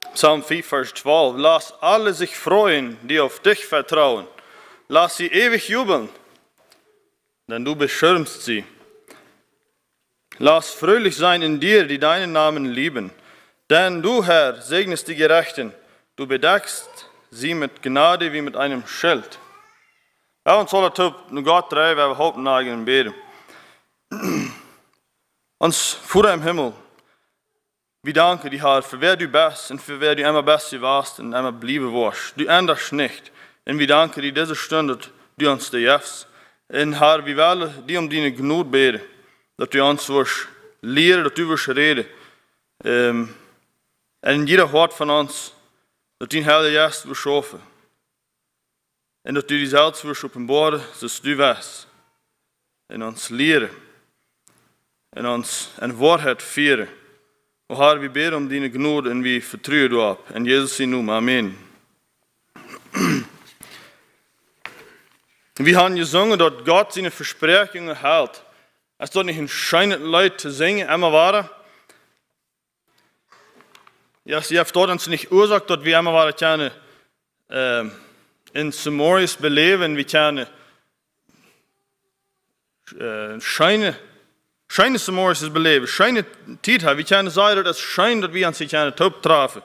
Psalm 4, Vers 12. Lass alle sich freuen, die auf dich vertrauen. Lass sie ewig jubeln, denn du beschirmst sie. Lass fröhlich sein in dir, die deinen Namen lieben. Denn du, Herr, segnest die Gerechten. Du bedeckst sie mit Gnade wie mit einem Schild. Ja, ons zullen het nu Gott draaien, we hopen naar en beden. Ons Vader im Himmel, wir danken dir, Herr, für wer du bist und für wer du immer bist warst und immer blieben wirst. Du änderst nicht. Und wir danken dir diese Stunde, du uns die gibst. Und Herr, wir wollen dir deine Gnade beten, dass du uns wirst lehren, dass du wirst reden. Und in jeder Wort von uns, dass dein Heilige Geist wirst schaffen. Und dass du dich selbst wirst offenbaren, dass du weißt. Und uns lehren. Und uns in Wahrheit führen. O Herr, wir beten deine Gnade und wir vertrauen dir ab. In Jesus' Namen. Amen. Wir haben gesungen, dass Gott seine Versprechungen hält. Es dort nicht entscheidend Leute zu singen, immer waren. Ja, sie hat dort uns nicht Ursache, dass wir immer waren können, in Samoris beleben, wir können scheine Samoris beleben, scheine Zeit haben, wir können sagen, dass es scheint, dass wir uns nicht top treffen.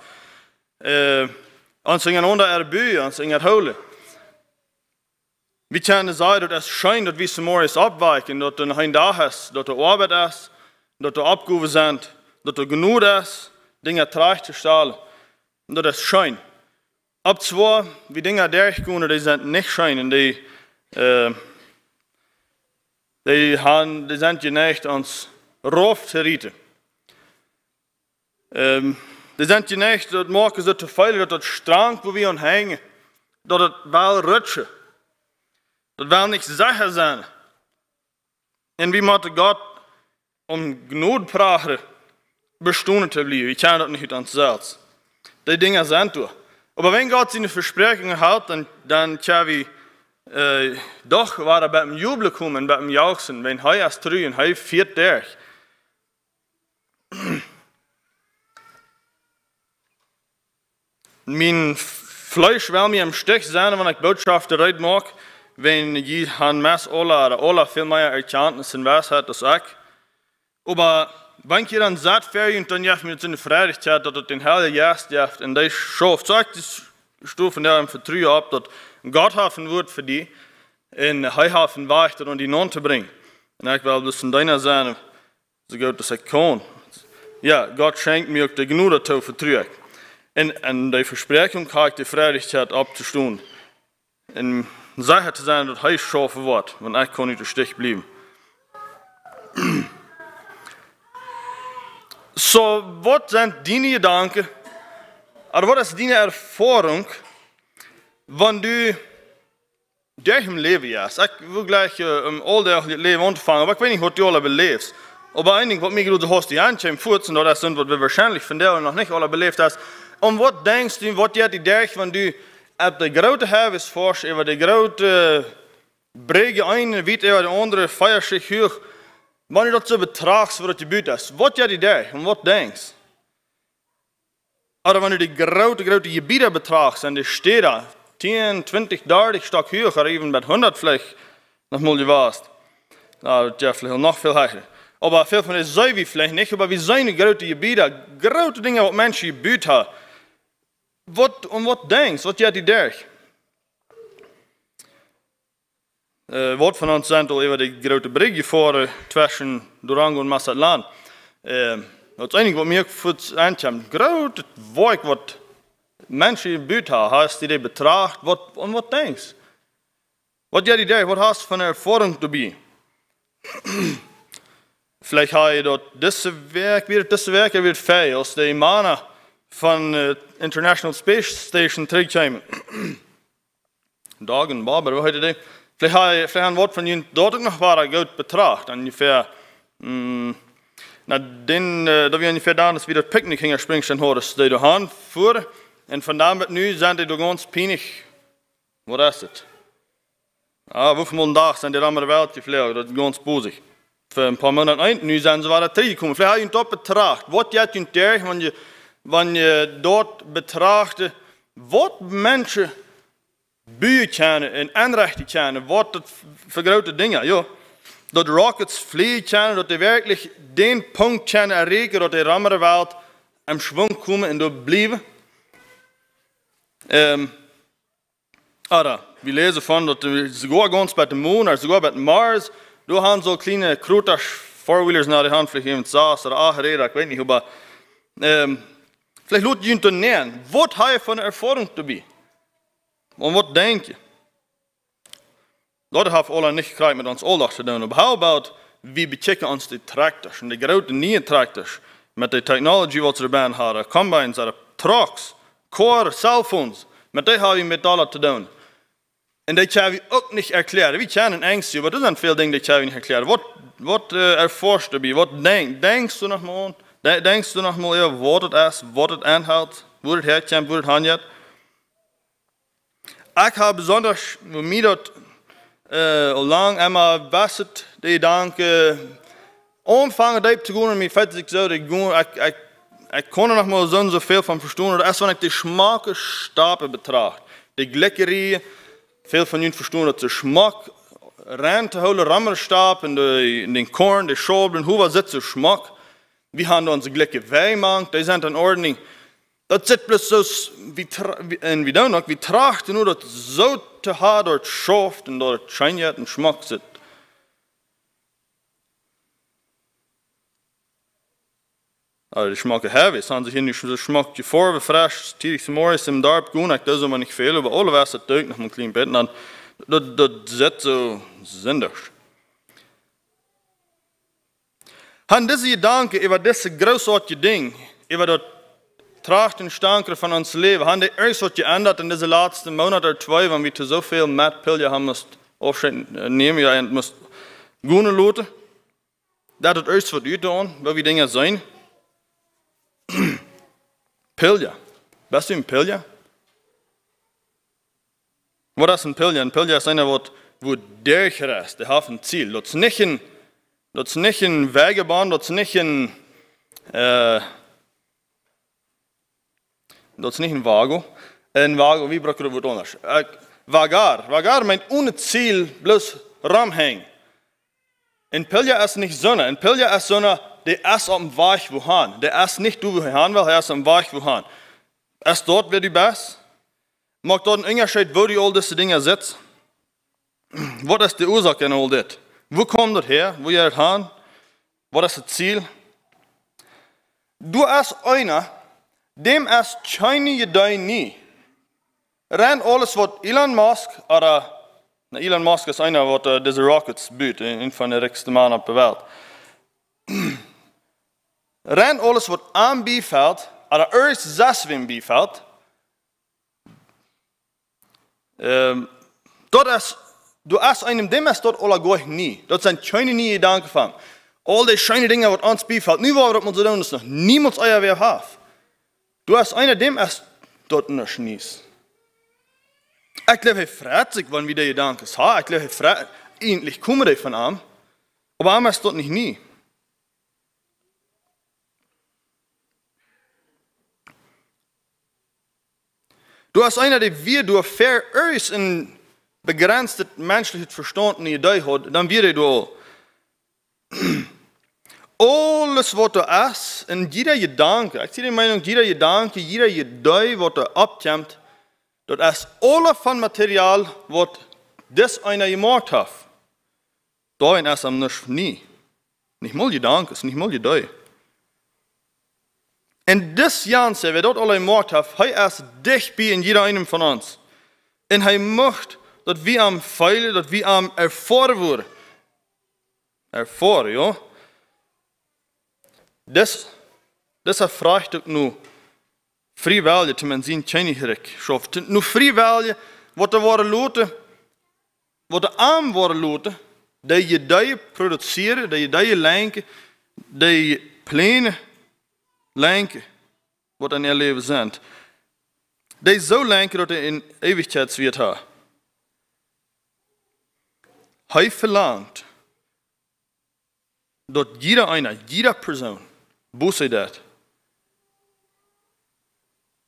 Uns in unter Erbü, uns in Erhole. Wir können sagen, dass es scheint, dass wir Samoris abweichen, dass du ein Tag hast, dass du Arbeit hast, dass du abgehoben sind, dass du genug hast, Dinge zu stellen. Und das ist schein. Ab zwei, wie Dinge durchgehen, die sind nicht schein. Die sind geneigt, uns rauf zu rieten. Die sind geneigt, dass morgen so zu feilen, dass das Strang, wo wir uns hängen, dass das wel rutschen. Das will nicht sicher sein. Und wie muss Gott Gnade praten, bestehen zu bleiben. Ich kann das nicht uns selbst. Die Dinge sind da. Aber wenn Gott seine Versprechungen hält, dann können wir doch bei dem Jubel kommen, bei dem Jauchzen, wenn er es treu und er führt durch. Mein Fleisch will mir im Stich sein, wenn ich Botschaften reden mag, wenn ich an Mess oder viel mehr Erkenntnis und Weisheit als ich. Aber wenn ich dann satt wäre und dann jaft mir seine Freiheit, dass den Heiligen Geist jaft und das schafft, so ich die Stufen der im Vertrauen ab, dass Gott haben wird für die, in Heihafen weichter und die non zu bringen. Und ich will das in deiner Sinne, so gut dass ich kann. Ja, Gott schenkt mir auch die Gnade zu vertrauen. Und die Versprechung habe ich die Freiheit abzustehen. Und sicher zu sein, dass ich schaffen wird, wenn ich kann nicht im Stich bleiben. So, was sind deine Gedanken, oder was ist deine Erfahrung, wenn du durch im Leben bist? Ich will gleich im alltäglichen Leben anfangen, aber ich weiß nicht, was du alle belebst. Aber ein Ding, was mir gerade hast, die Anscheinung vorzunehmen, das sind, was wir wahrscheinlich von der noch nicht alle belebt hast. Und was denkst du, was geht dir durch, wenn du auf die große Herwes forschst, über die große Brege eine, wie über die andere, feierst dich hoch. Wenn du das so betrachtest, was du bietest, was geht dir durch und was denkst? Oder wenn du die große Gebiete betrachtest und die Städte, 10, 20, 30 Stück hoch, oder eben mit 100 vielleicht, noch mal du warst. Na, das ist vielleicht noch viel höher. Aber viel von denen sehen wir vielleicht nicht, aber wir sehen die große Gebiete, große Dinge, was Menschen gebieten haben. Was denkst du, was geht dir durch? Wat van ons zijn al even de grote brug gefahren zwischen Durango und Mazatlan. Dat is eigenlijk wat meer voor aankomt. Grote werk wat mensen in de buurt hebben, hast die betracht, wat denkst du? Wat jij die daar, wat hast du von Erfahrung dabei? Vielleicht habe ich dort dieses Werk wird feil, als die Mana von International Space Station zurückkommen. Dagen, Barber, was heute die? Vielleicht ein Wort von Ihnen dort noch war gut betrachtet, ungefähr, da wir ungefähr da, dass wir das Picknick hingersprungen haben, dass die da haben fuhren, und von da mit nu sind die da ganz peinig. Was ist das? Ah, wie viele Tage sind die da mit der Welt geflogen, das ist ganz bosig. Für ein paar Monate nu sind sie weiter zurückgekommen. Vielleicht habe ich ihn dort betrachtet, was geht Ihnen durch, wenn wenn je dort betrachtet, was Menschen bühen können en Anrechte können, was das für große Dinge, ja. Dat Rockets fliegen können, dass die wirklich den Punkt können erreichen, dass die andere Welt am Schwung kommen und dort bleiben. Aber wir lesen von, dass sogar ganz bei dem Mond, oder sogar bei dem Mars, da haben so kleine Krutas Four-Wheelers nach der Hand, vielleicht jemand saß oder auch Räder, ich weiß nicht, aber vielleicht lohnt jemand nähern. Was habe ich von der Erfahrung dabei? Und was denke ich? Leute haben alle nicht gekriegt mit uns Alltag zu tun, aber how about, wie bechecken uns die Traktors, und die großen neue Traktors, mit der Technologie, die wir dabei haben, Combines, Trucks, Core, Cellphones, mit denen haben wir mit alles zu tun. Und die können wir auch nicht erklären. Wir kennen Ängste, aber das sind viele Dinge, die können wir nicht erklären. Was erforscht du dabei? Was denkst du noch mal? Denkst du noch mal, ja, was das ist, was das anhält, wo das herkommt, wo das handelt? Ich habe besonders mit mir dort lang einmal besset die Gedanke, anfangen zu gehen und mir fertig so, ich konnte noch mal so viel von verstehen, oder erst wenn ich die Schmackestabe betrachte, die Gleckerie, viel von ihnen verstehen, dass der Schmack rein zu holen, Rammerstab in den Korn, die Schobeln, wo sitzt der Schmack, wir haben unsere Glecke Weimank, die sind in Ordnung. Dat zit bloß so, en wie dan ook, wie trachten nur, dat zo te hard dort schoft en dort schijnjet en schmack zit. Also die schmacken heavy, es haben sich in die schmack vor, wie frisch, tidig zum Morgen im Darb gehen, ich das aber nicht viel, aber alle was das Deuk noch mal klein bitten, dann das zit so sindig. Han diese Gedanken über diese großartige Ding, über das Trachten stanker von uns Leben, haben die erst was geändert in diese letzten Monate oder zwei, wenn wir zu so viel Mattpillen haben müssen, nehmen ja und müssen gute Leute. Das ist erst was getan, weil wir Dinge sein. Pillen. Weißt du ein Pillen? Was ist ein Pillen? Ein Pillen ist einer, wo durchreist, der hat ein Ziel. Das ist nicht ein Wegebahn, das ist nicht ein dat is niet een wagen. Een wagen, wie braucht wat anders? Vagar. Vagar meint ohne Ziel, bloß ramhängen. Ein Pilger ist nicht Sonne. Ein Pilger ist Sonne, der ist am Weg wohin. Der ist nicht du, wo er hin will, er ist am Weg wohin. Ist dort, wer du bist? Mag dort ein Unterschied, wo die all diese Dinge sitzen? Was ist die Ursache in all das? Wo kommt das her? Wo ihr das hin? Was ist das Ziel? Du bist einer, dem ist keine Idee nie. Rennt alles, was Elon Musk, oder Elon Musk ist einer, der diese Rockets baut, ein von den reichsten Männern auf der Welt. Rennt alles, was am Biefeld, oder erst das, wem Biefeld, du hast einem, dem ist dort alle gleich nie. Das sind keine nie Gedanken von. All die schönen Dinge, was uns Biefeld, nie war, was man so tun, ist noch niemals euer Wer hat. Du hast einer, dem erst dort in der Schnees. Ich glaube, er freut sich, wenn wir die Gedanken haben. Ich glaube, er freut, eigentlich kommen die von ihm. Aber er ist dort nicht nie. Du hast einer, der wir durch Verös in begrenztes menschliches Verstand eine Idee hat, dann wird er alles, was du ist, in jeder Gedanke, ich ziehe die Meinung, jeder Gedanke, jeder Idee, was du abkommt, das ist alles von Material, was das einer gemacht hat. Darin ist am nicht nie. Nicht mal Gedanken, nicht mal Idee. Und das Ganze, wer dort alle gemacht hat, er ist dicht bei in jeder einem von uns. Und er möchte, dass wir am Feilen, dass wir am erfahren wurden. Erfahren, ja. Das fragt doch nur freiwillig, die man sehen, keine schafft. Nur freiwillig, was da waren Leute, was da arm waren Leute, die Ideen produzieren, die Ideen lenken, die Pläne lenken, was in ihr Leben sind. Die so lenken, dass in Ewigkeitswert haben. Er verlangt, dass jeder Person, wo sie das,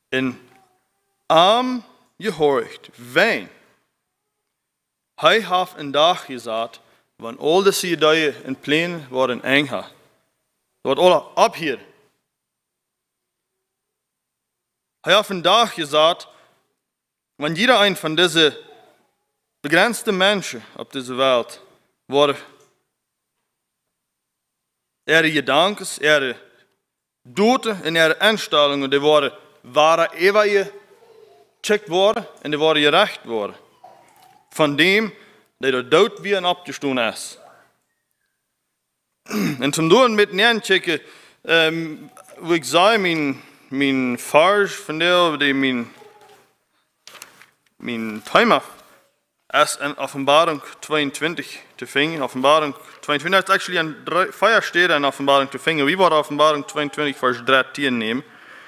in arm gehorcht, wen? Hij heeft een dag gezegd, wanneer al de Judäen in Plänen worden eng. Dat wordt alle op hier. Hij heeft een dag gezegd, wanneer jeder een van deze begrenzte Menschen op deze wereld worden ihre Gedanken, ihre Doten en ihre Einstellungen, die worden ware eeuwige gecheckt worden en die worden gerecht worden. Van dem, die er dood weer en opgestaan is. En zum doen met neer checken, hoe ik zei, mijn Farge van deel, die mijn timer is in Offenbarung 22 te vinden. Offenbarung 22, dat is actually een 4 steden in Offenbarung te vinden. Wie wordt Offenbarung 22 vers 13 nemen?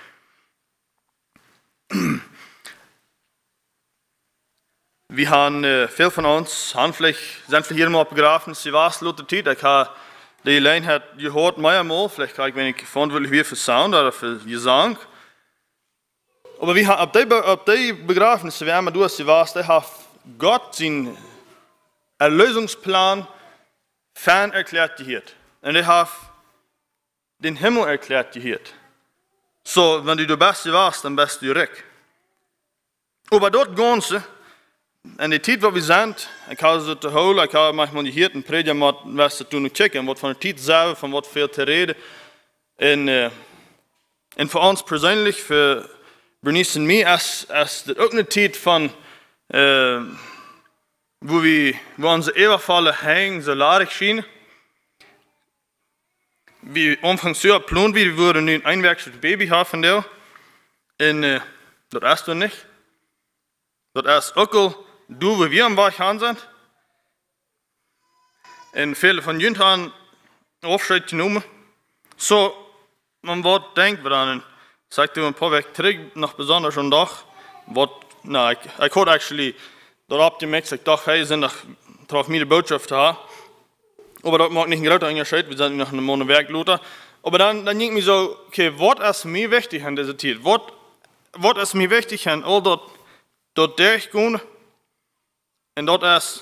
We hebben veel van ons, zijn vielleicht helemaal op begrafenis, die was later tijd. Ik heb die lijn het gehoord meermaal, vielleicht ga ik wenig verantwoordelijk weer voor Sound oder für Gesang. Aber wir haben op die begrafenis, wie wir durch die was, da hat Gott sein Erlösungsplan fern erklärt gehört. Und er hat den Himmel erklärt gehört. So, wenn du der Beste warst, dann bist du weg. Aber dort Ganze, in der Zeit, wo wir sind, ich habe so zu holen, ich habe manchmal gehört, ein Prediger muss was zu tun und checken, was von der Zeit selber, von was viel zu reden. Und für uns persönlich, für Bernice und mich, ist das auch eine Zeit von, wo unsere Eberfalle hängen, so ladig schien. Wie anfangs so geplant, wie wir würden ein einwerkseltes Baby haben von der. Und das ist doch nicht. Das ist auch du, wie wir am Weg sind. Und viele von uns haben Aufschritt genommen. So, man wird denken, dann sagt du ein paar Wochen zurück, noch besonders schon doch, ich hatte actually dort gemerkt, ich dachte, hey, sind doch drauf mir die Botschaft da. Aber das macht nicht ein großer Unterschied, wir sind noch eine Monat Werk lauter. Aber dann ging mir so, okay, was ist mir wichtig an dieser Zeit? Was ist mir wichtig an all dort durchgehen? Und dort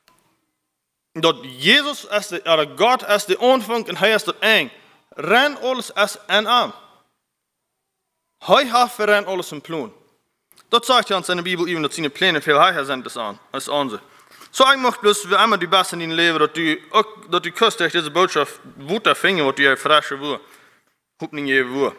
Jesus ist oder Gott ist der Anfang und er ist der Eng. Renn alles ist ein Arm. Hij hat für renn alles im Plan. Das sagt ja uns in der Bibel eben, dass seine Pläne viel höher sind als unsere. So ich möchte bloß, wie immer du bist in deinem Leben, dass du kannst durch diese Botschaft weiter finden, was du ja frische Wohl. Hoffentlich je Wohl.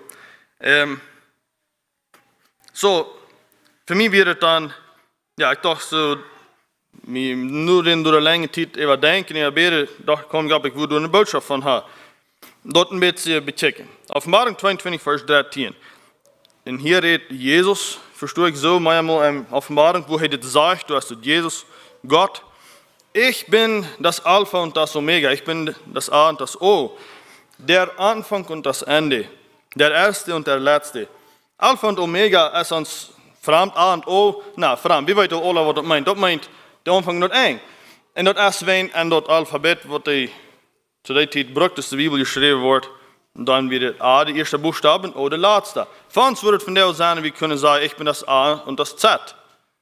So, für mich wird es dann, ja, ich dachte so, nur in der langen Zeit überdenken, ich habe doch komm, ich würde eine Botschaft von haben. Dort ein bisschen bechecken. Offenbarung 22, Vers 13. Und hier redet Jesus, verstehe ich so, manchmal in Offenbarung, wo er das sagt, du hast Jesus, Gott, ich bin das Alpha und das Omega, ich bin das A und das O, der Anfang und das Ende, der Erste und der Letzte. Alpha und Omega ist uns fremd, A und O, fremd, wie weit du alle, was das meint? Das meint, der Anfang und Ende. Und das ist, wenn in das Alphabet, was zu der Zeit braucht, dass die Bibel geschrieben wird, und dann wird A die erste Buchstaben O der letzte. Für uns würde es von der sein, wir können sagen, ich bin das A und das Z.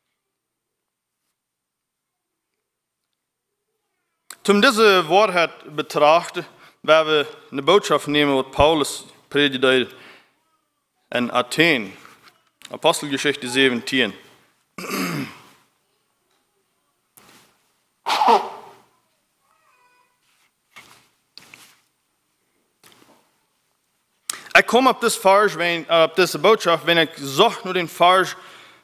Zum diese Wahrheit betrachten, werden wir eine Botschaft nehmen, was Paulus predigt in Athen. Apostelgeschichte 17. Ich komme auf das Vers, auf diese Botschaft, wenn ich suche nur den Vers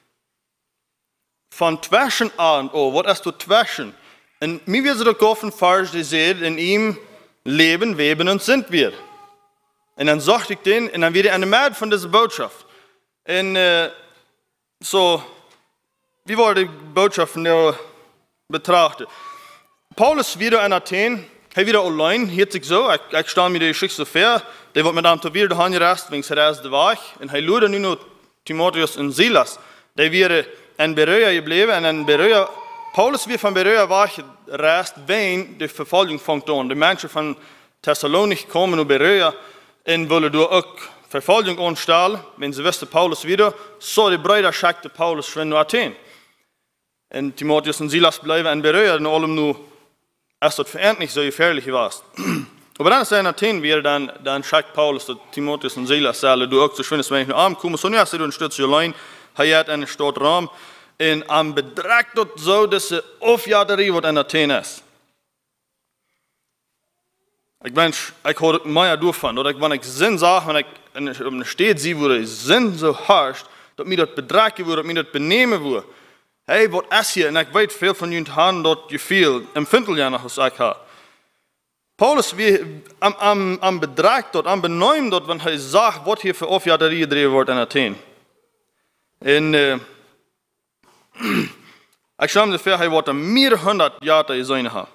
von Twäschen an. Oh, was ist das Twäschen? Und mir wird es auch auf den Vers, die sagt, in ihm leben, weben und sind wir. Und dann suchte ich den, und dann wird er eine Mehrheit von dieser Botschaft. Und so, wie wurde die Botschaft von der betrachtet? Paulus wieder in Athen, er wieder allein, hielt sich so, ich stand mir die Geschichte so fair, der wird mit einem Tobier daheim gereist, wegen der erste Weg, und er lud nur noch Timotheus und Silas, der wäre in Berea geblieben, und in Berea, Paulus wird von Berea weg gereist, wenn die Verfolgung fängt an. Die Menschen von Thessalonik kommen nach Berea und wollen dort auch Verfolgung anstellen, wenn sie wüssten, Paulus wieder, so die Brüder schickte Paulus schon nach Athen. Und Timotheus und Silas bleiben in Berea, und allem nur, als das für nicht so gefährlich war. Aber dann ist er in Athen wieder, dann schickt Paulus, dass Timotheus und Silas sagen, du auch so schön, wenn ich nach Abend komme, so nicht, du ein Stück allein, er hat einen Stadtraum, und am Betrag dort so, dass er Aufjaderie wird in Athen ist. Ich habe mehr davon, oder wenn ich Sinn sage, wenn ich um eine Stadt sehe, wo ich Sinn so herrscht, dass mir das Betrag wird, dass mir das Benehmen wird. Hey, was ist hier? Und ich weiß viel von ihnen haben dort viel, empfinden ja noch, was ich habe. Paulus, am Betrag dort, am Benehmen dort, wenn er sagt, was hier für Aufjaderie gedreht wird in Athen. Und, ich schaue mir vor, er wird mehr 100 Jahre sein haben.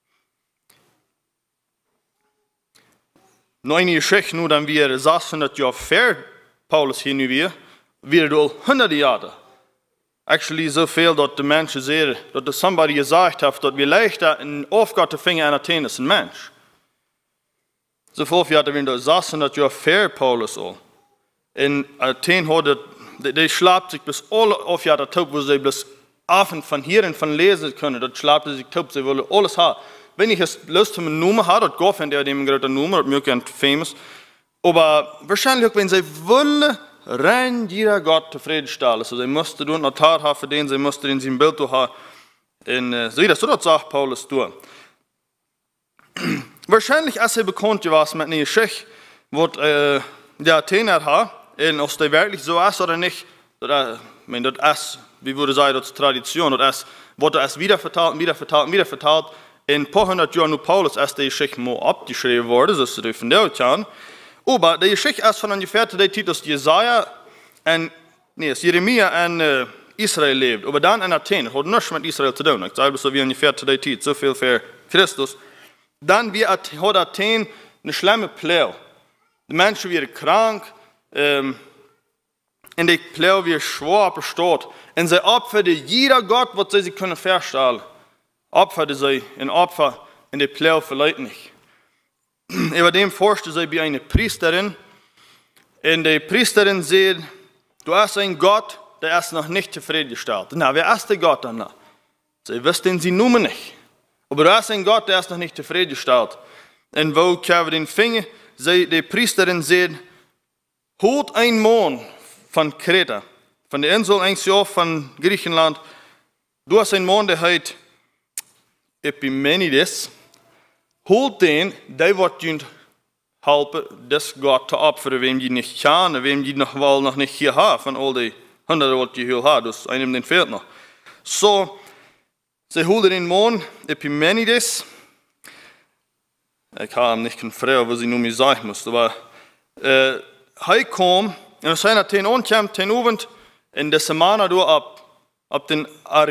Noch eine Geschichte, nur dann wir 600 Jahre vor Paulus hier nu wir durch 100 Jahre. Actually, so viel, dass die Menschen sehen, dass somebody gesagt hat, dass wir leichter in Aufgabe finden in Athen als ein Mensch. So viel Jahre werden durch 600 Jahre vor Paulus all. In Athen hat die schlapt sich bis alle Aufjahre taub, wo sie bis offen von hier und von lesen können. Dort schlapt sie sich taub, sie wollen alles haben. Wenn ich es Lust habe, eine Nummer habe, dort geht von der dem gerade Nummer, das ist famous. Aber wahrscheinlich, wenn sie wollen, rein jeder Gott zufriedenstellen. Also sie mussten einen Altar haben für den, sie mussten in seinem Bild haben. Und so das sagt Paulus durch. Wahrscheinlich, als er bekannt war mit einer Geschichte, was der Athener hat, und ob das wirklich so ist oder nicht, das ist, wie würde ich sagen, das ist Tradition, das wurde erst wieder verteilt. In ein paar hundert Jahren nur Paulus ist die Geschichte mal abgeschrieben worden, so ist es von der Zeit. Aber die Geschichte ist von ungefähr der Zeit, dass Jeremia in Israel lebt, aber dann in Athen, hat nichts mit Israel zu tun. Ich sage so wie ungefähr zu der Zeit, so viel für Christus. Dann hat Athen eine schlimme Plage. Die Menschen werden krank, und die Plage wird schwer besteht. Und sie opfern jeder Gott, was sie sich können vorstellen. Opferte sie ein Opfer in die Plage vielleicht nicht. Über dem forschte sie bei einer Priesterin. Und die Priesterin sagt, du hast einen Gott, der ist noch nicht zufriedengestellt. Na, wer ist der Gott dann? Sie wüssten sie nun nicht. Aber du hast einen Gott, der ist noch nicht zufriedengestellt. Und wo können den Finger, die Priesterin sagt, holt ein Mann von Kreta, von der Insel eigentlich von Griechenland. Du hast einen Mann, der heißt Epimenides. Holt den, der wird dir helfen, das Gott zu opfern, wem die nicht kann, wem die noch nicht hier haben, von all die Hunderten, die hier haben. Das einem den fehlt noch. So, sie holen den Mann, Epimenides. Ich habe ihm nicht gefragt, was ich nur mir sagen muss, aber er kam, und als er nach Athen ankommt, den Abend, in der Semana ab den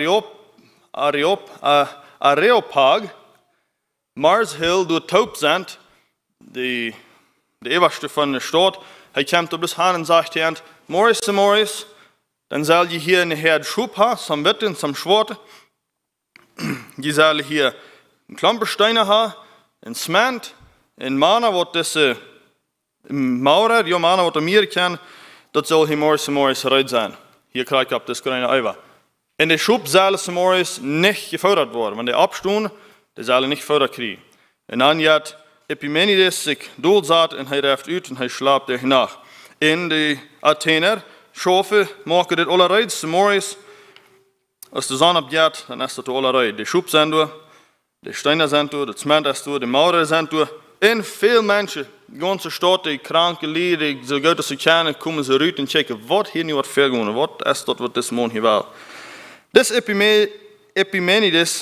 Areopag, Mars Hill, durch taub sind, die oberste von der Stadt, er kommt bis hin und sagt, Morris, dann soll ihr hier eine Herde Schub haben, zum Witten, zum Schwarte. Die soll hier einen Klampersteine haben, ein Zement, ein Mana, was das Maurer, die Mana, was mir kann, das soll hier Morris rein sein. Hier kriegt ich das kleine Eiver. In der Schub soll Morris nicht gefördert worden. Wenn der abstund, der soll nicht gefördert kriegen. Und dann hat Epimenides sich durchsagt und er reft ut und er schlaft er nach. In die Athener, Schafe, machen das allerlei, Morris, als der Sonne abgeht, dann ist das allerlei. Die Schub sind durch, die Steine sind durch, das Zement ist durch, die Mauer sind durch. Und viele Menschen, die ganze Stadt, die kranke Lieder, die so gut als sie kennen, kommen sie raus und checken, was hier nicht wird vergangen, was ist das, was das Mann hier will. Das Epimenides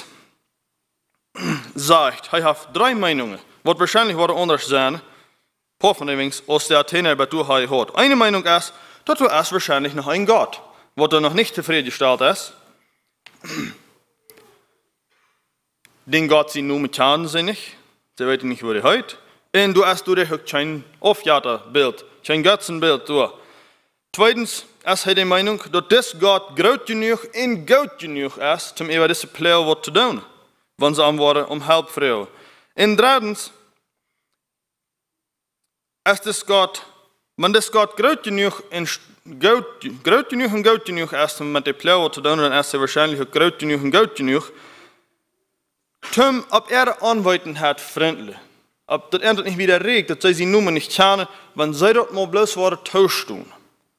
sagt, er hat 3 Meinungen, was wahrscheinlich anders sein, paar von denen, als der Athener bei du hat. Eine Meinung ist, dass du erst wahrscheinlich noch ein Gott, was noch nicht zufriedengestellt ist. Den Gott sie nur mit Taten sind nicht. Sie wissen nicht, wo er heute. Und du hast durch kein Aufjahrbild, kein Götzenbild. Zweitens, ist er der Meinung, dass das Gott groß genug und gut genug ist, um über diese Pläne zu tun, wenn sie am Hilfe fragen. Und drittens, ist das Gott Men das Gott groot genoeg en groot genoeg is om met de plauwen te doen, dan is hij waarschijnlijk ook groot genoeg. Tom op aanweitigheid vriendelijk. Ob das endlich nicht wieder regt, dass sie Nummer nicht kennen, wenn sie dort mal bloß waren, tauscht tun.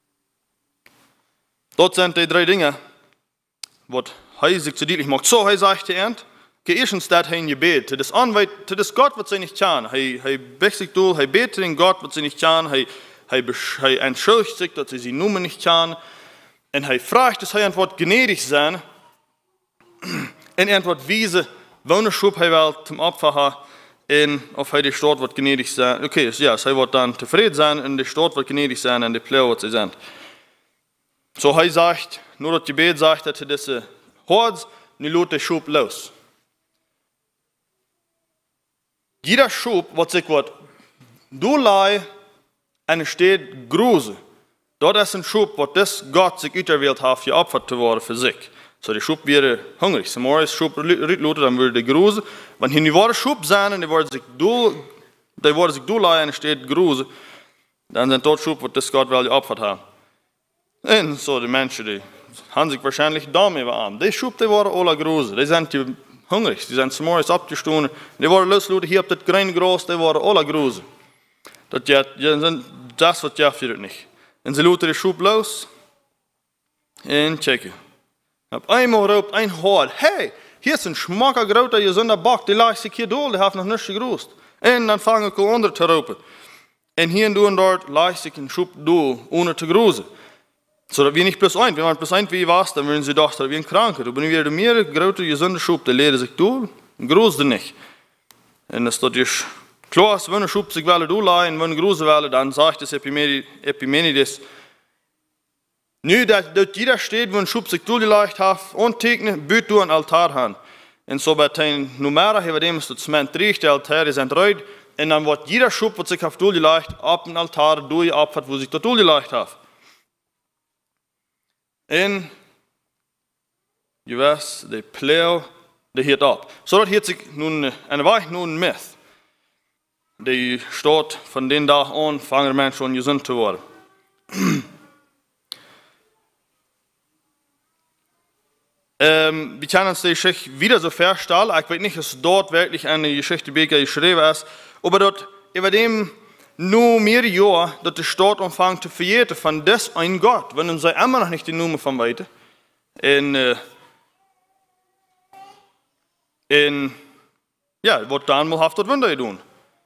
Dort sind die 3 Dinge, was er sich zu deutlich macht. So, er sagt er, erstens, dass er in Gebet, das ist Gott, was sie nicht kennen. Er wechselt durch, er betet in Gott, was sie nicht kennen, er entschuldigt sich, dass sie Nummer nicht kennen, und er fragt, dass er antwort gnädig sein, und antwort wiese, welche Schub er will zum Opfer haben, en of hij de staat wordt gnädig zijn. Oké, ja, hij wordt dan tevreden zijn en de staat wordt gnädig zijn en de plek wat ze zijn. Zo hij zegt, nur dat Gebet zegt dat hij deze hoort, nu laat de schub los. Jeder schub wat zich wordt doelei en steht große. Dat is een schub wat des Gott zich uitgewild heeft geopfert te worden voor zich. So die Schub wäre hungrig. So morgens Schub rüttelute, dann würde der Gruse. Wenn hier nicht Schub sein und die wollen sich durchleihen, steht Gruse, dann sind dort Schub, was Gott will geopfert haben. Und so die Menschen, die haben sich wahrscheinlich Daumen überarmt. Die Schub, die waren alle Gruse. Die sind hungrig. Die sind morgens abgestoßen. Die waren loslute, hier habt das Grein groß, die waren alle Gruse. Das wird ja für das nicht. Und sie lute die Schub los und checken. Op einmal roept ein Hort, hey, hier ist ein schmacker, großer, gesunder Bock, die leicht sich hier durch, die hat noch nicht gegrüßt. Und dann fangen die anderen zu roepen. Und hier und dort leicht sich ein Schub durch, ohne zu grüßen. So dass wir nicht bloß ein, wenn man bloß ein wie was, dann würden sie doch, dass wir ein Kranker. Aber wenn wir mehr großer, gesunder Schub, der lehrt sich durch, und grüßt nicht. Und das ist klar, wenn ein Schub sich durchleihen, wenn ein grüßen will, dann sagt das Epimenides, nu dat jeder steht, wo ein Schub sich durchgelegt hat, und tekne, büt du ein Altar han. Und so bei den Numera, über dem ist das Zement riecht, der Altar ist entreuet, und dann wird jeder Schub, was sich auf durchgelegt, ab dem Altar durchgeopfert, wo sich das durchgelegt hat. Und, je weiß, der Plau, der hielt ab. So das hielt sich nun, eine Weich nun ein Myth. Die steht von den Tag an, fangen Menschen schon gesund zu werden. Wir können uns die Geschichte wieder so feststellen. Ich weiß nicht, dass dort wirklich eine Geschichte geschrieben ist, aber dort über dem nur mehrere Jahre, dass die Stadt anfängt zu verjähren von das ein Gott, wenn sie immer noch nicht die Nummer von weiter. Ja, wird dann mal dort Wunder tun.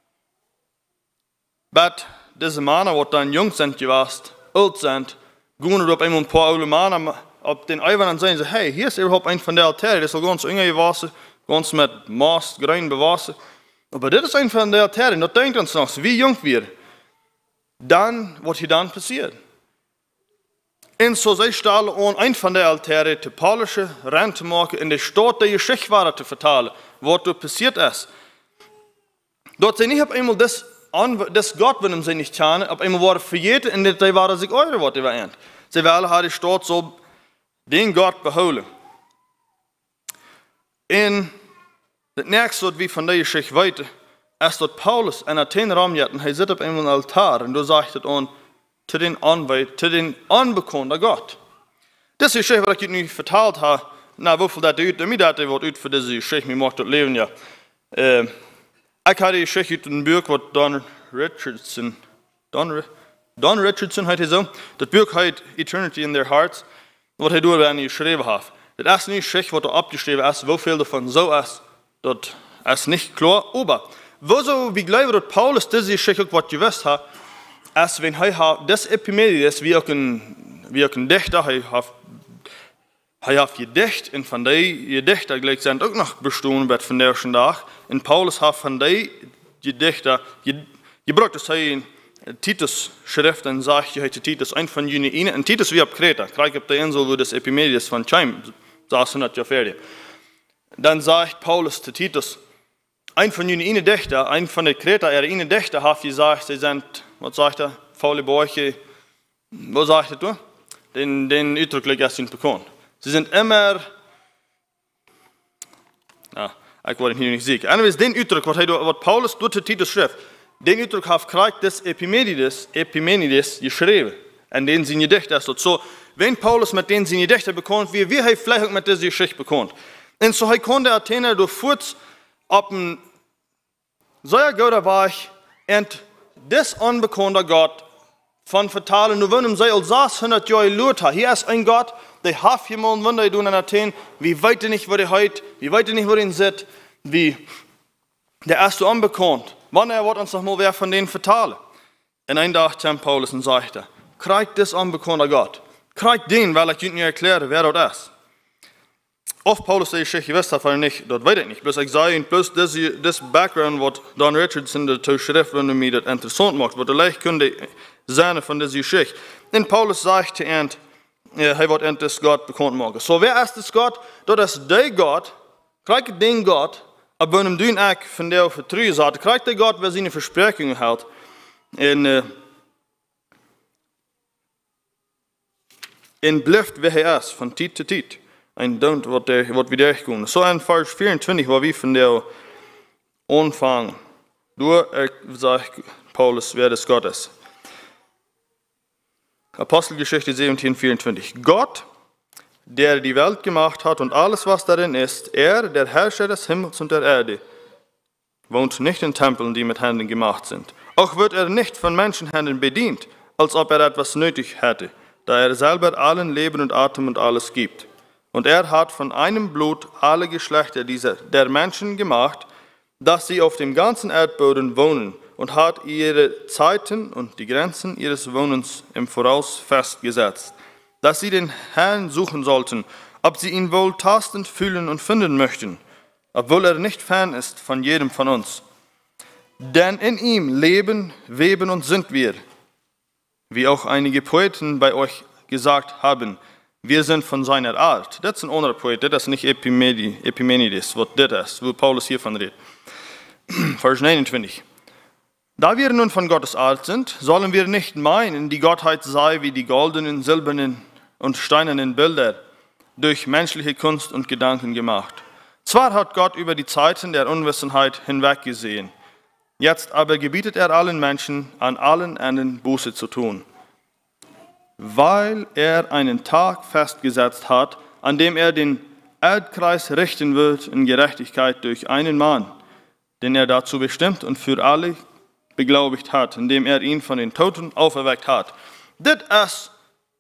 Aber diese Männer, die dann jung sind gewesen, alt sind, gehen auf einmal ein paar alte Männer auf den Eiwern sagen sie, hey, hier ist überhaupt ein von der Altäre, das ist ganz enge gewaschen, ganz mit Mast, Grein bewaschen. Aber das ist ein von der Altäre, und das denkt uns noch, wie jung wir. Dann, was hier dann passiert. Und so sie stellen an, ein von der Altäre, die Paulische Rennen zu machen, in der Stadt der Geschichte war zu vertalen, was dort passiert ist. Dort sind nicht auf einmal das Gott, wenn sie nicht kennen, auf einmal war verjährt, und das war sich eure Worte verehrt. Sie wollen die Stadt so den Gott behouden. Und das nächste, was wir von der Geschichte weiter, ist, dass Paulus in Athen Raum hat, und er sitzt auf einem Altar, und du sagst es an, zu den unbekannten Gott. Das ist die Geschichte, was ich nicht vertalt habe, na, wofür das ut, mir das wird ut für diese Geschichte, mir macht das Leben ja. Ich hatte die Geschichte aus dem Buch, was Don Richardson hat so, das Buch heißt Eternity in Their Hearts, was er darüber geschrieben hat. Das ist nicht Geschichte, was da abgeschrieben ist, wie viel davon so ist, das ist nicht klar. Aber, wieso, wie glaube ich, dass Paulus diese Geschichte, was gewusst hat, ist, wenn er das Epimenides, wie auch ein Dichter, er hat gedicht, und von den Gedichter gleich sind auch noch bestanden wird von der ersten Tag. Und Paulus hat von den Gedichter gebraucht, dass er in Titus-Schrift und sagt, hier heißt Titus, ein von jenen ihnen, und Titus wie auf Kreta, gleich auf der Insel, wo das Epimenides von Chaim saß, 100 Jahre fertig. Dann sagt Paulus zu Titus, ein von jenen ihnen Dichter, ein von den Kreta, ihnen Dichter hat gesagt, sie sind, was sagt er, faule Bäuche, was sagt er, du? Den Ausdruck ist nicht bekannt. Sie sind immer, ich wollte hier nicht sicher. Anyways, den Ausdruck, was Paulus durch Titus schrift, den Ausdruck hat gekriegt, das Epimenides geschrieben, an den sie Gedichte ist. So, wenn Paulus mit denen sie Gedichte bekommt, wie wir vielleicht auch mit dieser Geschichte bekommt. Und so konnte Athener durch Furz auf ein sehr guter Weg und das unbekannte Gott von vertalen, nur wenn sie als 600 Jahre Luther, hier ist ein Gott, der hat jemanden Wunder tun in Athen, wie weit nicht, wo der heute, wie weit nicht, wo der sitzt, wie der erste unbekannt. Wann wird uns noch mal wer von denen vertalen? Und ein Tag kam Paulus und sagte, kriegt das unbekannte Gott, kriegt den, weil ich Ihnen nicht erkläre, wer das ist. Of Paulus die Geschichte gewusst hat, nicht, das weiß ich nicht. Bloß ich sage Ihnen, bloß das Background, was Don Richardson dazu schrift, wenn er mir das interessant macht, was er leicht könnte sein von dieser Geschichte. Und Paulus sagte, er wird das Gott bekannt machen. So, wer ist das Gott? Das ist der Gott, kriegt den Gott, aber wenn du ihn von der vertrüht hat, kriegt der Gott, wer seine Versprechungen hält. Und bleibt, wer er ist, von Zeit zu Zeit. Und dann wird wieder kommen. So in Vers 24, wo wir von der anfangen. Du sagt Paulus, wer das Gott ist. Apostelgeschichte 17, 24. Gott, der die Welt gemacht hat und alles, was darin ist, er, der Herrscher des Himmels und der Erde, wohnt nicht in Tempeln, die mit Händen gemacht sind. Auch wird er nicht von Menschenhänden bedient, als ob er etwas nötig hätte, da er selber allen Leben und Atem und alles gibt. Und er hat von einem Blut alle Geschlechter der Menschen gemacht, dass sie auf dem ganzen Erdboden wohnen, und hat ihre Zeiten und die Grenzen ihres Wohnens im Voraus festgesetzt, dass sie den Herrn suchen sollten, ob sie ihn wohl tastend fühlen und finden möchten, obwohl er nicht fern ist von jedem von uns. Denn in ihm leben, weben und sind wir, wie auch einige Poeten bei euch gesagt haben, wir sind von seiner Art. Das ist ein anderer Poet, das ist nicht Epimenides, was das ist, wo Paulus hiervon redet. Vers 29. Da wir nun von Gottes Art sind, sollen wir nicht meinen, die Gottheit sei wie die goldenen, silbernen und steinernen Bilder durch menschliche Kunst und Gedanken gemacht. Zwar hat Gott über die Zeiten der Unwissenheit hinweggesehen, jetzt aber gebietet er allen Menschen, an allen Enden Buße zu tun, weil er einen Tag festgesetzt hat, an dem er den Erdkreis richten wird in Gerechtigkeit durch einen Mann, den er dazu bestimmt und für alle beglaubigt hat, indem er ihn von den Toten auferweckt hat. Das ist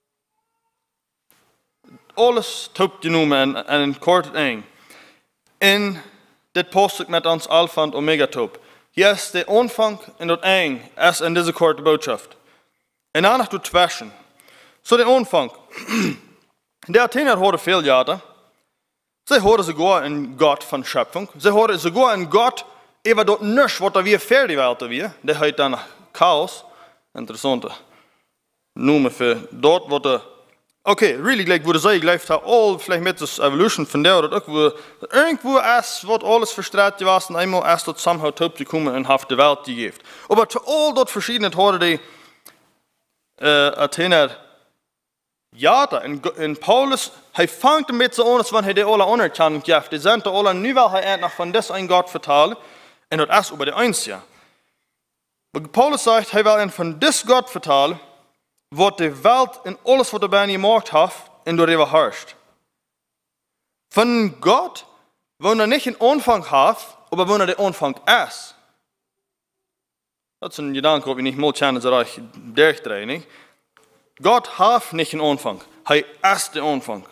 alles opgenommen in een kort eng. En dit poststuk met ons Alpha und Omega top. Hier ist der Anfang und das Eng, ist in dieser korte Botschaft. En danach du Zwischen. So der Anfang. Der Athener hoorde veel Jahre. Sie hoorden sogar einen Gott von Schöpfung. Sie hoorden sogar einen Gott, über dort nichts, was da wir fertig werden wir. Der heißt dann Chaos. Interessante Nummer für dort, wo der okay, really gleich, wo sie gleich haben, all vielleicht mit der Evolution von der oder wo irgendwo ist, wird alles verstrahlt gewesen, einmal erst dort somehow top gekommen und hat die Welt gegeben. Aber zu all dort verschiedenen hoorden die Athener ja, in Paulus, er fängt damit so an, als wenn er die alle anerkannt gibt. Die sind alle nie, weil er nach von das ein Gott vertalen. Und das ist über die Einzige. Aber Paulus sagt, er will von das Gott vertalen, was die Welt und alles, was dabei gemacht hat, und darüber herrscht. Von Gott, wo er nicht einen Anfang hat, aber wo er der Anfang ist. Das ist ein Gedanke, den ich nicht mal kenne, so ich durchdrehe. Gott hat nicht einen Anfang, er ist der Anfang.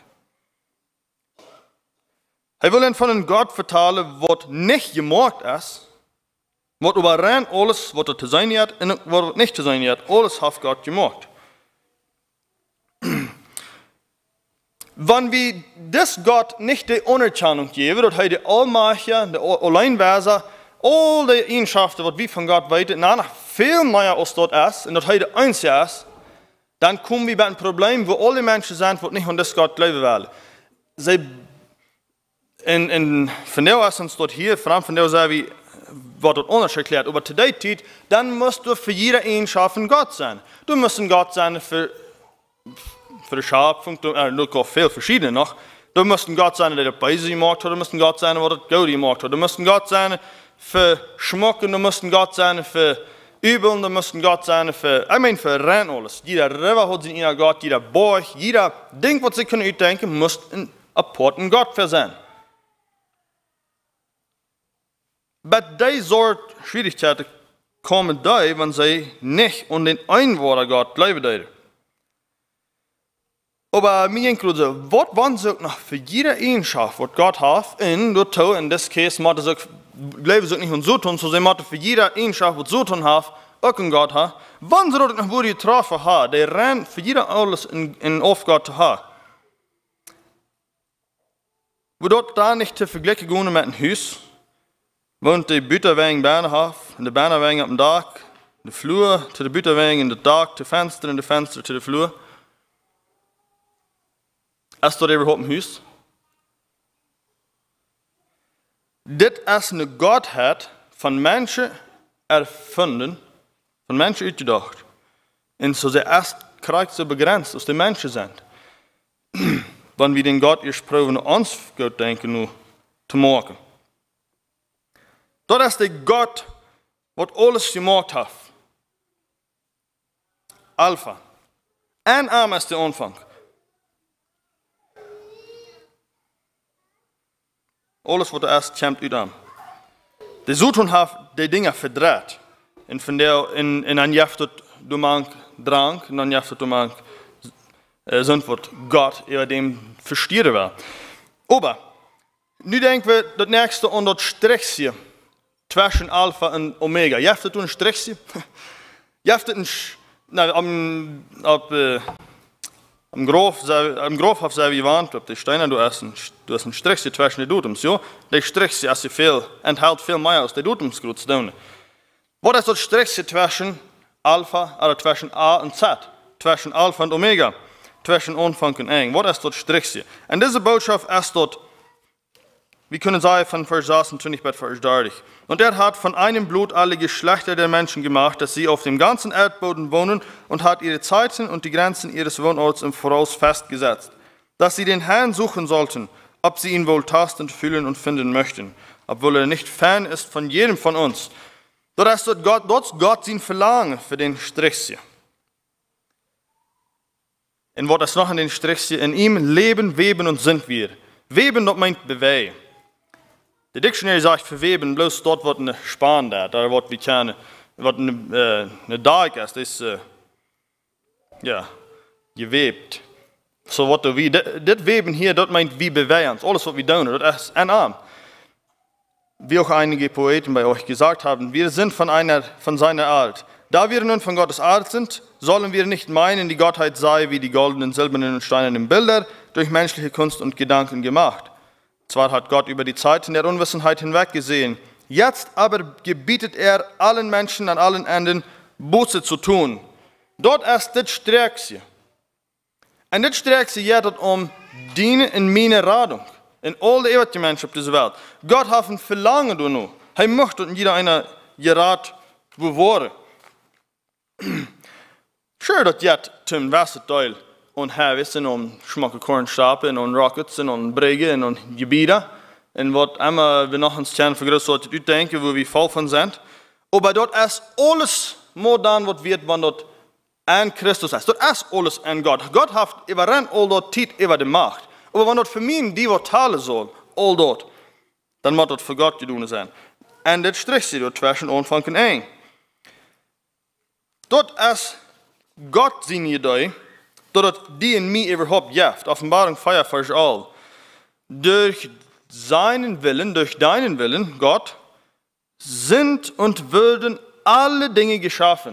Er will von einem Gott vertalen, was nicht gemacht ist, was überrennt alles, was er zu sein hat und was er nicht zu sein hat. Alles hat Gott gemacht. Wenn wir das Gott nicht die Anerkennung geben, dass er der Allmacher, der Alleinwäser, all die Eigenschaften, die wir von Gott weiten, viel mehr als dort ist, und dass er der Einzige ist, dann kommen wir bei einem Problem, wo alle Menschen sind, die nicht an das Gott glauben wollen. Sie, von der ist uns dort hier, vor allem von der sagen wir, was dort anders erklärt, aber zu der Zeit, dann musst du für jede Eigenschaft Gott sein. Du musst ein Gott sein für die Schöpfung, noch viel verschiedene noch. Du musst ein Gott sein, der die Beise gemacht hat, du musst ein Gott sein, der das Gold gemacht hat, du musst ein Gott sein für Schmuck und du musst ein Gott sein für Übeln, da müssen Gott sein für rein alles. Jeder River hat in Gott, jeder Borg, jeder Ding, was sie können utdenken, muss ein Apport in Gott für sein. Aber diese Sort Schwierigkeiten kommen da, wenn sie nicht an den Einwort Gott bleiben. Aber mir denkt so, was wollen sie auch noch für jede Eigenschaft, was Gott hat, in das Case, muss sie bleiben sie nicht und so tun, so sie müssen für jede Eigenschaft, was so tun hat, auch in Gott haben. Wenn sie dort noch wo die getroffen haben, die rennen für jede alles in Aufgabe zu haben. Wo dort da nicht zu vergleichen gehen mit dem Haus, wohnt die Büterwägen Bernhof, in der Bernhofwägen auf dem Dach, der Flur zu der Büterwägen in der Dach, die Fenster in der Fenster zu der Flur. Ist dort überhaupt ein Haus? Das ist eine Gottheit von Menschen erfunden, von Menschen ausgedacht. Und so sehr erst kriegt so begrenzt, dass die Menschen sind. Wenn wir den Gott gesprochen uns Gott denken, nur zu machen. Das ist der Gott, was alles gemacht hat. Alpha. Ein Arm ist der Anfang. Alles, was erst kommt, ut an. De Sutton hat die Dinge verdreht. Und von der in ein Jaftet du mank Drang, in ein Jaftet du mank sind, was Gott über dem verstehen war. Aber, nu denken wir das nächste an das Strichchen zwischen Alpha und Omega. Jaftet du ein Strichchen? Jaftet ein, am Grof auf sehr wie Wand, auf die Steine, du hast ein Strichchen zwischen den Dutums, ja? Der Strichchen enthält viel mehr als die Dutums gut zu tun. Was ist das Strichchen zwischen Alpha, oder zwischen A und Z? Zwischen Alpha und Omega? Zwischen Anfang und Ende? Was ist das Strichchen? Und diese Botschaft ist dort, wir können sagen, von Vers 26 bis Vers 30. Und er hat von einem Blut alle Geschlechter der Menschen gemacht, dass sie auf dem ganzen Erdboden wohnen und hat ihre Zeiten und die Grenzen ihres Wohnorts im Voraus festgesetzt. Dass sie den Herrn suchen sollten, ob sie ihn wohl tastend fühlen und finden möchten, obwohl er nicht fern ist von jedem von uns. Dort ist Gott sein Verlangen für den Strichchen. Und was ist noch an den Strichchen? In ihm leben, weben und sind wir. Weben, das meint bewegen. Der Dictionary sagt für Weben bloß dort, wo eine Span da, da wird wie keine, was eine Dark ist, das ist, gewebt. So was du wie, das Weben hier, das meint wie bewegen, alles was wir tun, das ist ein Arm. Wie auch einige Poeten bei euch gesagt haben, wir sind von seiner Art. Da wir nun von Gottes Art sind, sollen wir nicht meinen, die Gottheit sei wie die goldenen, silbernen und steinernen Bilder durch menschliche Kunst und Gedanken gemacht. Zwar hat Gott über die Zeiten der Unwissenheit hinweggesehen, jetzt aber gebietet er allen Menschen an allen Enden, Buße zu tun. Dort ist das Stärkste. Und das Stärkste geht um deine und meine Radung. In all die ewige Menschen auf dieser Welt. Gott hat ein Verlangen nur. Er möchte in jeder einer Gerat bewahren. Schön, dass jetzt zum Wasserteil und Havisen und schmacke Kornstapeln und Rockets und Bregen und Gebiete. Und was immer wir noch uns kennen, vergrößert denken, wo wir voll von sind. Aber dort ist alles modern, was wird, wenn dort an Christus ist. Dort ist alles an Gott. Gott hat überrennt all dort Zeit über die Macht. Aber wenn dort für mich die was teilen soll, all dort, dann muss dort für Gott getan sein. Und das stricht sie dort zwischen Anfang und Ende. Dort ist Gott seine Idee, dort die in mir überhaupt jaft. Offenbarung 4, Vers 11. Durch seinen Willen, durch deinen Willen, Gott, sind und würden alle Dinge geschaffen.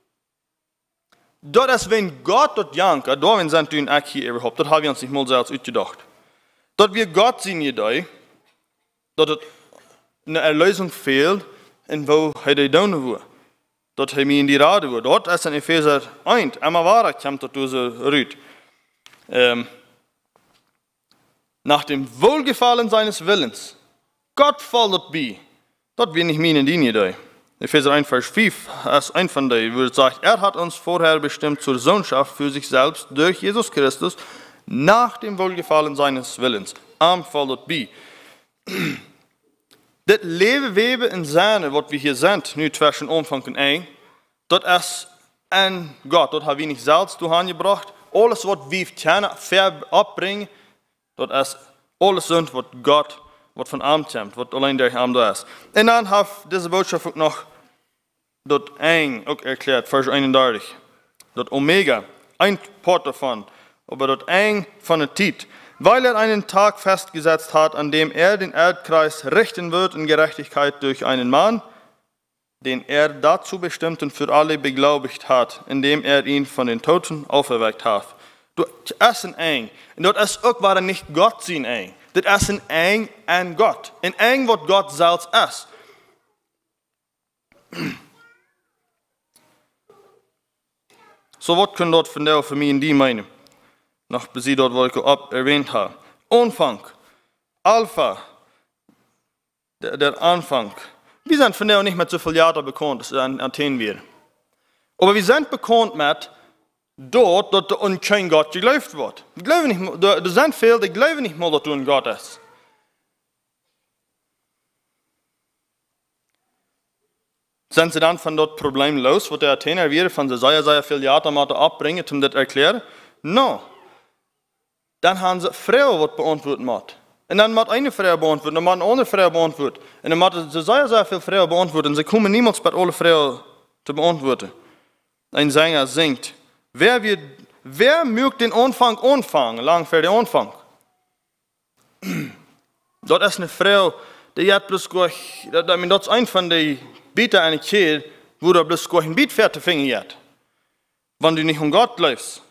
Dort ist, wenn Gott dort jankt, dort wenn sind du hier überhaupt, dort haben wir uns nicht mal selbst ausgedacht. Dort wird Gott seine Idee, dort eine Erlösung fehlt, und wo er die Daumen will. Dort haben wir in die Rade will. Dort ist in Epheser 1, einmal war kommt dort so rüt. Nach dem Wohlgefallen seines Willens. Gott fällt dort bei. Dort bin ich mir in die Idee. Epheser 1, Vers 5 ist ein von denen, wo es sagt, er hat uns vorher bestimmt zur Sohnschaft für sich selbst durch Jesus Christus nach dem Wohlgefallen seines Willens. Am fällt dort bei. Das Leben in Seine, was wir hier sind, nu zwischen Anfang und Ende, dat is en Gott, dat haben wir nicht Salz gebracht. Alles, was wir können, abbringen, dat is alles sind, was Gott, was von Arm kommt, was allein der Arm da ist. Und dann hat diese Botschaft auch noch das eng auch erklärt, Vers 31. Das Omega, ein Part davon, aber das eng von der Zeit, weil einen Tag festgesetzt hat, an dem den Erdkreis richten wird in Gerechtigkeit durch einen Mann, den dazu bestimmt und für alle beglaubigt hat, indem ihn von den Toten auferweckt hat. Das ist eng. Und das ist auch war nicht Gott sein eng. Das ist eng an Gott. Ein eng, was Gott selbst ist. So was können dort von der für mich in die meinen. Noch bis sie dort, wo ich erwähnt habe. Anfang. Alpha. Der Anfang. Wir sind von der nicht mehr so viele Jahre bekannt, dass in Athen wir. Aber wir sind bekannt mit, dort, dass an kein Gott geglaubt wird. Wir glauben nicht, da sind viele, die glauben nicht mal, dass du ein Gott ist. Sind sie dann von dort problemlos, was der Athener wieder von sehr viel Jahre abbringen, um das zu erklären? No. Dann haben sie Frauen, die beantworten müssen. Und dann muss eine Frau beantworten, dann muss eine andere Frau beantworten. Und dann müssen sie sehr viele Frauen beantworten. Und sie kommen niemals bei alle Frauen zu beantworten. Ein Sänger singt, wer mögt den Anfang anfangen, lang für den Anfang? Dort ist eine Frau, die hat bloß gleich, das ist ein von den Bieter einer Kirche, wo du bloß gleich ein Biet fertig fingen hat. Wenn du nicht um Gott glaubst.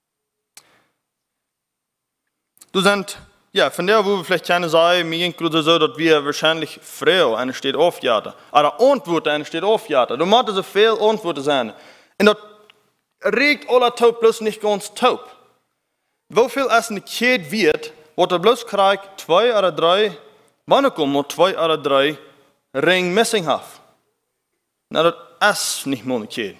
Du sind, ja, von der, wo wir vielleicht keine sagen, mir ging es so, dass wir wahrscheinlich Frau, eine steht auf, ja. Oder Antwort, eine steht auf, ja. Du musst so viel Antworten sein. Und das regt alle taub bloß nicht ganz taub. Wofür es eine Kirche wird, wo du bloß kriegst 2 oder 3, wann kommen 2 oder 3 Ring missing hat. Na, das ist nicht mal eine Kirche.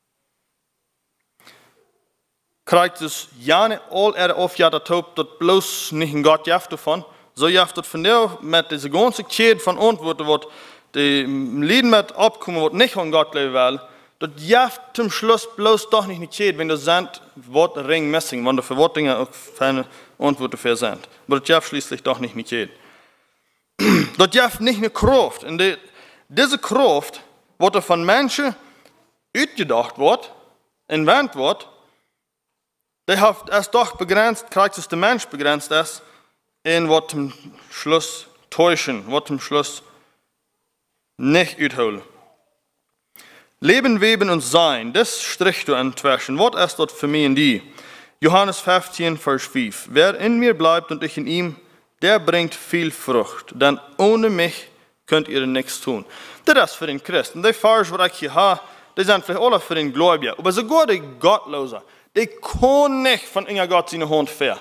Kriegt es ja nicht all auf, ja, das bloß nicht ein Gott jaft davon. So jaft das von der, mit dieser ganzen Kirche von Antworten, wo die Lieden mit abkommen, wo nicht an Gott leben will, das jaft zum Schluss bloß doch nicht eine Kirche, wenn du sagst, Wort Ring missing, wenn du für Wort Dinge auch keine Antworten für sind. Aber das jaft schließlich doch nicht eine Kirche. Das jaft nicht eine Kraft. Und diese Kraft, was von Menschen ausgedacht wird, entwendet wird, die hat es doch begrenzt, kriegt es der Mensch begrenzt ist, in was zum Schluss täuschen, was zum Schluss nicht ausholen. Leben, Weben und Sein, das strichst du entwischen. Was ist dort für mich in die? Johannes 15, Vers 5. Wer in mir bleibt und ich in ihm, der bringt viel Frucht, denn ohne mich könnt ihr nichts tun. Das ist für den Christen. Die Vers, was ich hier habe, die sind vielleicht alle für den Gläubigen. Aber sogar die Gottlosen, die können nicht von einer Gott seine Hand fair.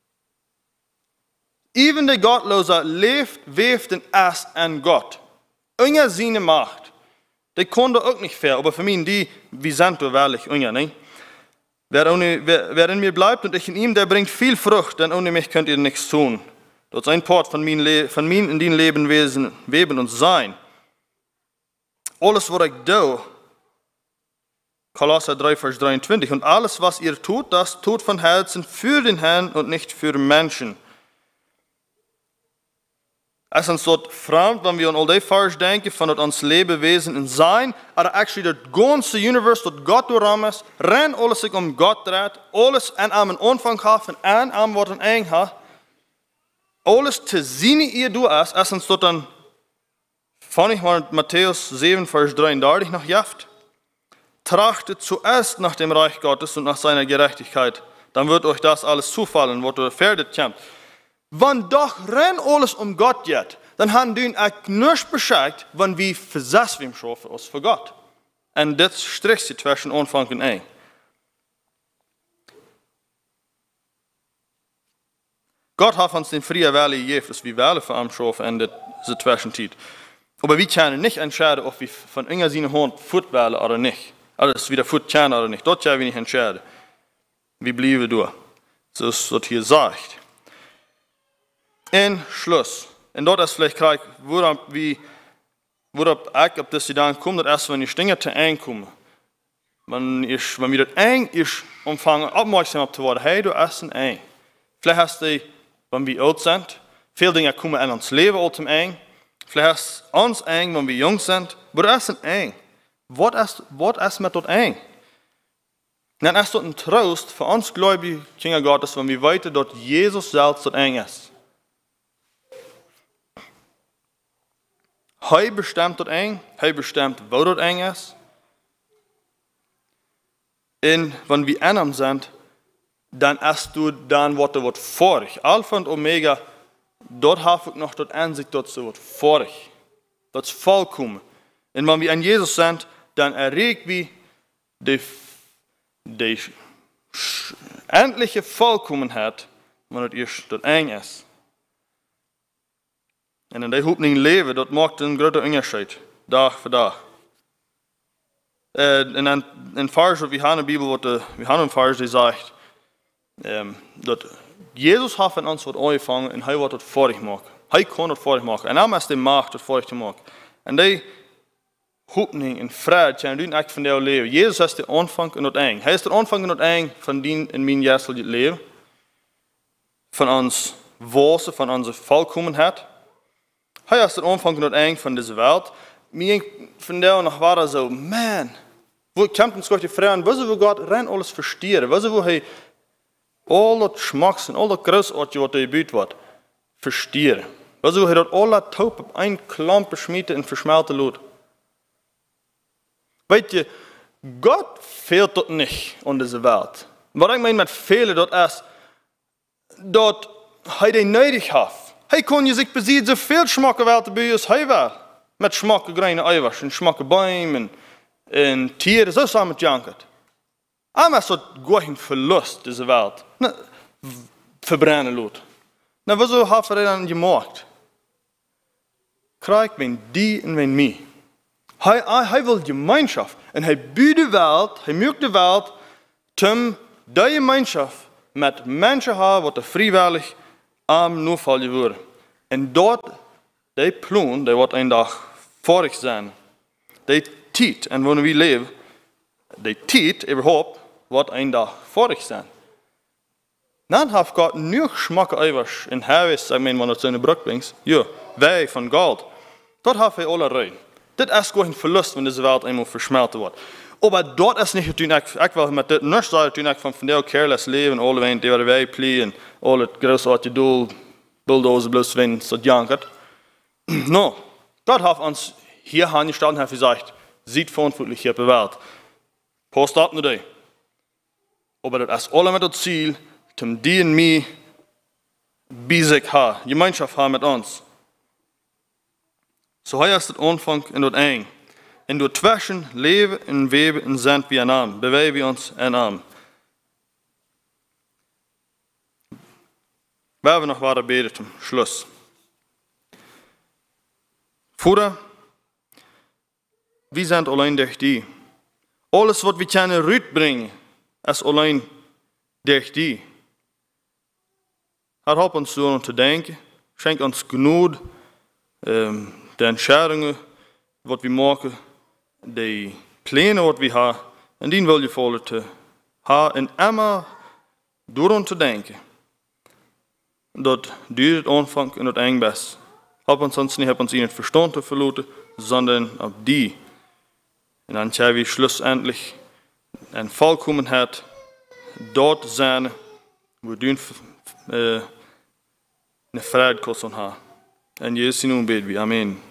Even der Gottlose lebt, webt und ist an Gott. Einer seine Macht. Die können auch nicht fair, aber für mich, wie sind du wahrlich, einer, ne? Wer in mir bleibt und ich in ihm, der bringt viel Frucht, denn ohne mich könnt ihr nichts tun. Das ist ein Part von mir in den Lebewesen, Weben und Sein. Alles, was ich tue, Kolosser 3, Vers 23, und alles, was ihr tut, das tut von Herzen für den Herrn und nicht für Menschen. Es ist uns dort fremd, wenn wir an all die Vers denken, von uns Lebewesen und Sein, aber actually das ganze Universum, das Gott durchraum ist, rennt alles sich um Gott dreht, alles an einem Anfang hat, von einem was ein Eng hat, alles zu seine ihr du ist, es ist uns dort dann, von ich mal Matthäus 7, Vers 33 noch jaft, trachtet zuerst nach dem Reich Gottes und nach seiner Gerechtigkeit, dann wird euch das alles zufallen, was ihr fertig kommt. Wenn doch renn alles um Gott geht, dann haben die auch nicht Bescheid, wenn wir versessen wir schaffen uns für Gott. Und das stricht sich zwischen Anfang und Ende. Gott hat uns den freien Wille gegeben, dass wir Welle für ihn schaffen in dieser Zwischenzeit. Aber wir können nicht entscheiden, ob wir von irgendeiner Hand fortwählen oder nicht. Alles wieder fortkommen oder nicht. Dort können wir nicht entscheiden. Wir bleiben durch. So ist das hier sagt. In Schluss. Und dort ist vielleicht gleich, worauf ich, ob das dann kommt, das erst, wenn die Stinger zu einkommen. wenn wir das eng ist, umfangen, aufmerksam zu werden, hey, du hast ein eng. Vielleicht hast du, wenn wir alt sind, viele Dinge kommen in uns Leben alt zum eng. Vielleicht hast du uns eng, wenn wir jung sind, aber du hast ein eng. Was ist mit dort eng? Dann ist dort ein Trost für uns gläubige Kinder Gottes, wenn wir weiter dort Jesus selbst dort eng ist. Er bestimmt dort eng, er bestimmt, wo dort eng ist. Und wenn wir in ihm sind, dann hast du dann, was wird vorig. Alpha und Omega, dort habe ich noch dort Ansicht, dort so wird vorig. Das ist vollkommen. Und wenn wir an Jesus sind, dann erregt wir die endliche Vollkommenheit, wenn es erst dort eng ist. Und in der Hoffnung leben, dort macht ein großer Unterschied, Tag für Tag. In ein Vers, wir haben in der Bibel, wir haben einen Vers, der sagt, dass Jesus hat von uns angefangen und er wird das fertig machen. Er kann das fertig machen. Und er ist die Macht, das fertig zu machen. Und die Hoffnung und Frieden können du nicht von dir leben. Jesus ist der Anfang und das Ende. Er ist der Anfang und das Ende von dein und mein jährliches Leben. Von uns Wurzeln, von unserer Vollkommenheit. Er ist der Anfang und das Ende von dieser Welt. Mir von der noch war so, man, wo kommt uns Gott die Fragen, was wir Gott rein alles verstehen, was wir hey, all das Schmacks und all das Großartige, was er gebüht wird, verstehen. Was wir dort alle Taub auf ein Klampe schmieden und verschmelzen lassen. Weißt du, Gott fehlt dort nicht in dieser Welt. Was ich meine mit Fehlen dort ist, dort er den nötig hat. Er kann sich besiegen, so viel Schmack Welt bei uns will. Mit Schmack Greine Eiweiß und Schmack Bäume und Tiere, so zusammen mit Jankert. Aber es hat gar keinen Verlust, diese Welt. Verbrennen lässt. Na, wieso hat er dann gemacht? Krieg wenn die und wenn mich. Er will Gemeinschaft. Und er bietet die Welt, er mögt die Welt, um die Gemeinschaft mit Menschen haben, die freiwillig am Notfall wurden. Und dort, die Plan, die wird ein Tag vorig sein. Die Zeit, und wo wir leben, die Zeit überhaupt, wird ein Tag vorig sein. Dann hat Gott nur Geschmack Eiweiß in Haus, ich meine, wenn du zu einer Brücke bringst, ja, Weih von Gold. Dort hat er alle rein. Das ist gar ein Verlust, wenn diese Welt einmal verschmelzt wird. Aber dort ist nicht, ich will mit dem nicht sagen, von der careless leben, alle wenn die Weih pliehen, alle großartige Doel, Bulldozer bloß wenn es so jankert. No, dort hat uns hier angestanden und hat gesagt, sieht verantwortlich hier auf der Welt. Post ab nur die. Aber das ist alle mit dem Ziel, um die und mich bei sich haben, Gemeinschaft haben mit uns. So hier ist der Anfang und das Ende. Und durch Zwischen, Leben und Weben und sind wir ein Arm, bewegen wir uns ein Arm. Werden wir noch weiter beten zum Schluss. Vater, wir sind allein durch dich. Alles, was wir können rüberbringen, ist allein durch dich. Herr, help uns so zu denken. Schenk uns Gnade, die Entscheidungen, die wir machen, die Pläne, die wir haben, und die will ich voll zu haben, und immer daran zu denken, dass du das Anfang und das Ende bist. Help uns sonst nicht, help uns nicht Verstand zu verloren, sondern auf die. Und dann können wir schlussendlich in Vollkommenheit dort sein, wo du eine Freiheit kannst haben. In Jesu Namen beten wir. Amen.